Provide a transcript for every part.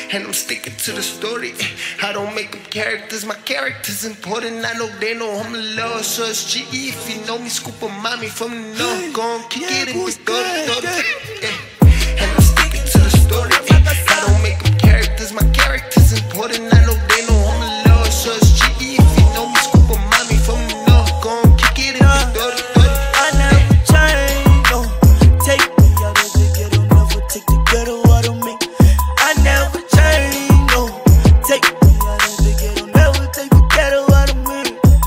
and I'm sticking to the story. I don't make them characters, my character's important. I know they know I'm in love, so it's GE. If you know me, scoop a mommy from the north, gon' kick it in the story. And I'm sticking to the story. I don't make them characters, my character's important. I know they know I'm in love, so it's GE. If you know me, scoop a mommy from the north, gon' kick it in the story. I never change, no. Take me out of the ghetto, never take the ghetto out of me. I never change, no. Take me out of the ghetto, never take the ghetto out of me.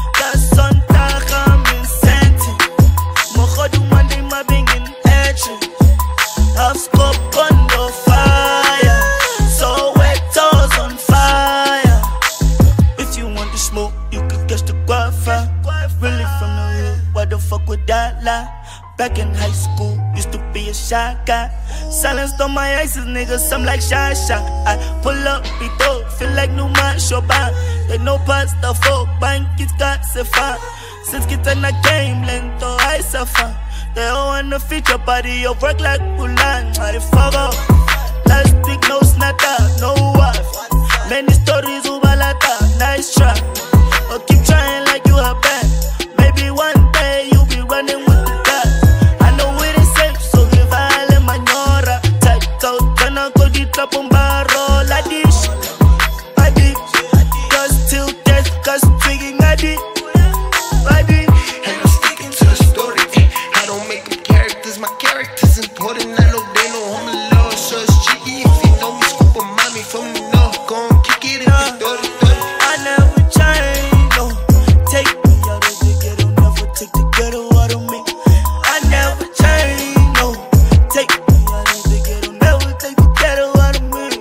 Makasana2Sandton. Mokodu mande mabingin action. Half scope on the fire, so wet toes on fire. If you want to smoke, you could catch the guava. Really from the hood, why the fuck would that lie? Back in high school, used to be a shy guy. Silenced on my ices, niggas, I'm like shy. I pull up, we throw, feel like new man, Chopin. They know past the folk, bank it's got se fine. Since get on the game, lento, I suffer. They all wanna feature body, you work like Mulan. I fuck up, last week no snatter, no wife. Many stories, ubalata, nice try. But keep trying like you are bad. Maybe one day you'll be running with the guys. I know it is safe, so if I let my nyora tight out, then I go the trap on barrel like this. I did, cause till death, cause tweaking I did. And I'm sticking to the story. I don't make them characters, my character's important. I know they know I'm in love, so it's GE. If you know me, scoop a mommy from the north, gon' kick it in the story. I never change, no. Take me out of the ghetto, never take the ghetto out of me. I never change, no. Take me out of the ghetto, never take the ghetto out of me.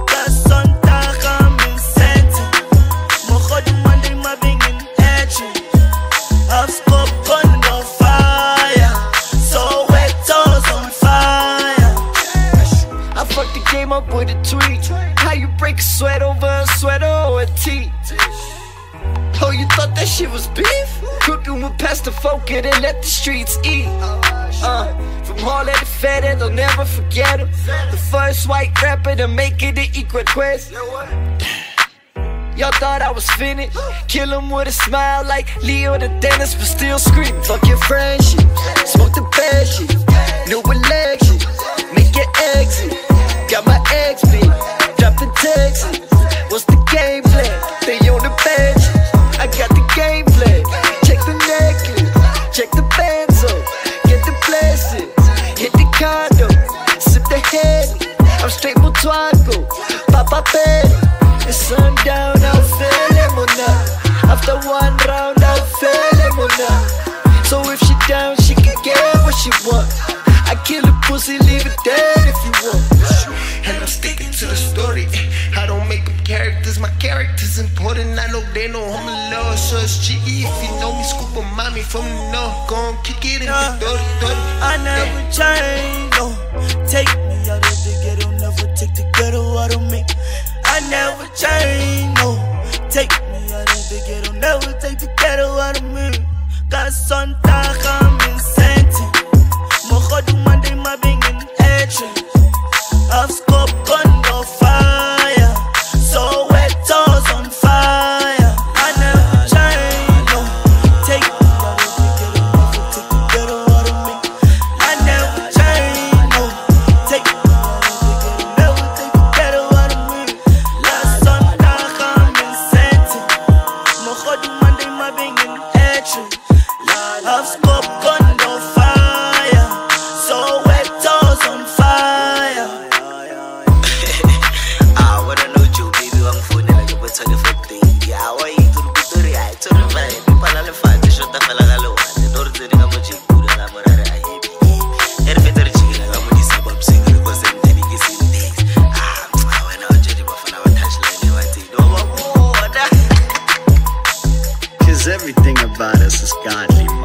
Makasana2Sandton. Mokodu mande mabingin action. Half scope on the fire, so wet toes on fire. I fucked the game up with a tweet. How you break a sweat over a sweater or a tee? Oh, you thought that shit was beef? Cooking with Pastor Focalistic and let the streets eat. From all that fed and they'll never forget him. The first white rapper to make it an equal quest. Y'all thought I was finished. Kill him with a smile like Leo the dentist, but still screaming. Fuck your friendship, smoke the bad shit. New election, make your exit. Got my ex beat, dropping Texas. What's the game plan? They on the bench. I got the game plan. Check the necklace, check the benzo, get the blessings, hit the condo, sip the Henny. I'm straight Mutuaco, Papa Petty. It's sundown, I'll feel lemona. After one round, I'll feel lemona. So if she down, she can get what she want. I kill a pussy, leave it dead if you want. And I'm sticking to the story. I don't make them characters, my character's important. I know they know I'm in love, so it's GE. If you know me, scoop a mommy from the north, gon' kick it in the story. I never change, no. Take me out of the ghetto, never take the ghetto out of me. I never change, no. Take me out of the ghetto, never take the ghetto out of me. Makasana2Sandton. Mokodu mande mabingin action. Half scope on the fire, so wet toes on fire. I never change, no. Take me out of the ghetto, never take the ghetto out of me. I never change, no. Take me out of the ghetto, never take the ghetto out of me. Makasana2Sandton. Mokodu mande mabingin action. Half scope on the fire, so wet toes on fire. What I know you baby, I'm phone like a button of a thing. Yeah, why you to be to react to the mind? People are the fat, shut the Falagalo, the door to the Namaji, good and I'm a better chicken, I'm with this suburb single because I'm telling you in this. I went out to the buffalo touchline, you want to know what? Cause everything about us is godly.